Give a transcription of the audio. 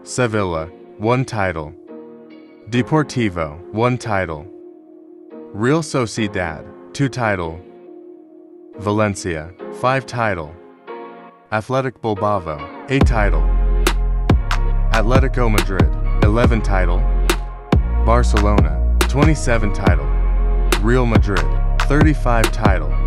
Sevilla, 1 title. Deportivo, 1 title. Real Sociedad, 2 title. Valencia, 5 title. Athletic Bilbao, 8 title. Atletico Madrid, 11 title. Barcelona, 27 title. Real Madrid, 35 title.